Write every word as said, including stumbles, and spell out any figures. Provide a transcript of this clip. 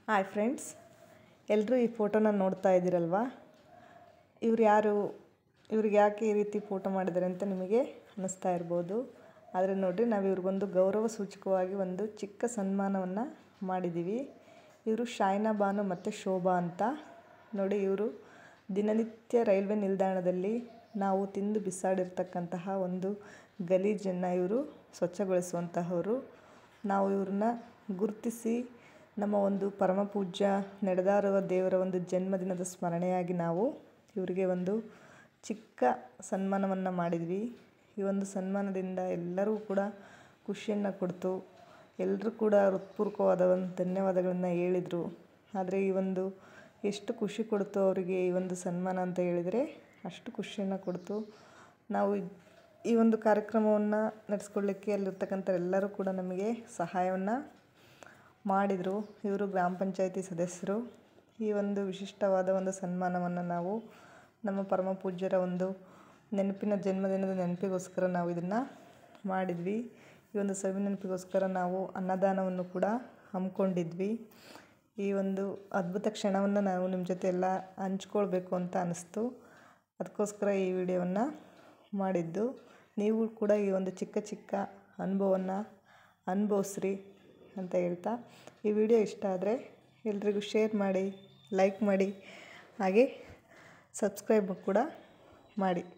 Hi friends, ಎಲ್ಲರೂ ಈ ಫೋಟೋನ ನೋಡ್ತಾ ಇದ್ದೀರಲ್ವಾ? ಇವ್ರು ಯಾರು, ಇವ್ರಿಗೆ ಯಾಕೆ ಈ ರೀತಿ ಫೋಟೋ ಮಾಡಿದ್ದಾರೆ ಅಂತ ನಿಮಗೆ ಅನ್ನಿಸ್ತಾ ಇರ್ಬೋದು. ಆದರೆ ನೋಡಿರಿ, ನಾವು ಇವ್ರಿಗೊಂದು ಗೌರವ ಸೂಚಕವಾಗಿ ಒಂದು ಚಿಕ್ಕ ಸನ್ಮಾನವನ್ನು ಮಾಡಿದ್ದೀವಿ. ಇವರು ಶಾಯ್ನಾ ಬಾನು ಮತ್ತು ಶೋಭಾ ಅಂತ. ನೋಡಿ, ಇವರು ದಿನನಿತ್ಯ ರೈಲ್ವೆ ನಿಲ್ದಾಣದಲ್ಲಿ ನಾವು ತಿಂದು ಬಿಸಾಡಿರ್ತಕ್ಕಂತಹ ಒಂದು ಗಲೀಜನ್ನು ಇವರು ಸ್ವಚ್ಛಗೊಳಿಸುವಂತಹವರು. ನಾವು ಇವ್ರನ್ನ ಗುರುತಿಸಿ ನಮ್ಮ ಒಂದು ಪರಮ ಪೂಜ್ಯ ನಡೆದಾರುವ ದೇವರ ಒಂದು ಜನ್ಮದಿನದ ಸ್ಮರಣೆಯಾಗಿ ನಾವು ಇವರಿಗೆ ಒಂದು ಚಿಕ್ಕ ಸನ್ಮಾನವನ್ನು ಮಾಡಿದ್ವಿ. ಈ ಒಂದು ಸನ್ಮಾನದಿಂದ ಎಲ್ಲರೂ ಕೂಡ ಖುಷಿಯನ್ನು ಕೊಡ್ತು. ಎಲ್ಲರೂ ಕೂಡ ಹೃತ್ಪೂರ್ವಕವಾದ ಒಂದು ಧನ್ಯವಾದಗಳನ್ನು ಹೇಳಿದರು. ಆದರೆ ಈ ಒಂದು ಎಷ್ಟು ಖುಷಿ ಕೊಡ್ತು ಅವರಿಗೆ ಈ ಒಂದು ಸನ್ಮಾನ ಅಂತ ಹೇಳಿದರೆ, ಅಷ್ಟು ಖುಷಿಯನ್ನು ಕೊಡ್ತು. ನಾವು ಈ ಒಂದು ಕಾರ್ಯಕ್ರಮವನ್ನು ನಡೆಸ್ಕೊಳ್ಳಿಕ್ಕೆ ಅಲ್ಲಿರ್ತಕ್ಕಂಥ ಎಲ್ಲರೂ ಕೂಡ ನಮಗೆ ಸಹಾಯವನ್ನು ಮಾಡಿದರು. ಇವರು ಗ್ರಾಮ ಪಂಚಾಯಿತಿ ಸದಸ್ಯರು. ಈ ಒಂದು ವಿಶಿಷ್ಟವಾದ ಒಂದು ಸನ್ಮಾನವನ್ನು ನಾವು ನಮ್ಮ ಪರಮ ಪೂಜ್ಯರ ಒಂದು ನೆನಪಿನ ಜನ್ಮದಿನದ ನೆನಪಿಗೋಸ್ಕರ ನಾವು ಇದನ್ನು ಮಾಡಿದ್ವಿ. ಈ ಒಂದು ಸವಿ ನೆನಪಿಗೋಸ್ಕರ ನಾವು ಅನ್ನದಾನವನ್ನು ಕೂಡ ಹಮ್ಮಿಕೊಂಡಿದ್ವಿ. ಈ ಒಂದು ಅದ್ಭುತ ಕ್ಷಣವನ್ನು ನಾವು ನಿಮ್ಮ ಜೊತೆ ಎಲ್ಲ ಹಂಚ್ಕೊಳ್ಬೇಕು ಅಂತ ಅನ್ನಿಸ್ತು. ಅದಕ್ಕೋಸ್ಕರ ಈ ವಿಡಿಯೋವನ್ನು ಮಾಡಿದ್ದು. ನೀವು ಕೂಡ ಈ ಒಂದು ಚಿಕ್ಕ ಚಿಕ್ಕ ಅನುಭವವನ್ನು ಅನುಭವಿಸ್ರಿ ಅಂತ ಹೇಳ್ತಾ, ಈ ವಿಡಿಯೋ ಇಷ್ಟ ಆದರೆ ಎಲ್ರಿಗೂ ಶೇರ್ ಮಾಡಿ, ಲೈಕ್ ಮಾಡಿ, ಹಾಗೆ ಸಬ್ಸ್ಕ್ರೈಬ್ ಕೂಡ ಮಾಡಿ.